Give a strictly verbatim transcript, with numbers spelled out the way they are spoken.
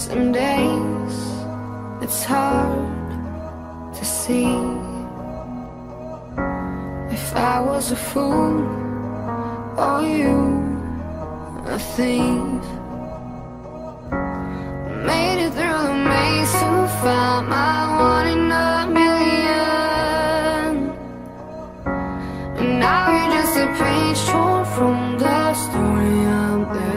Some days it's hard to see. If I was a fool or you a thief, made it through the maze to find my one in a million. And now you're just a page torn from the story I'm there.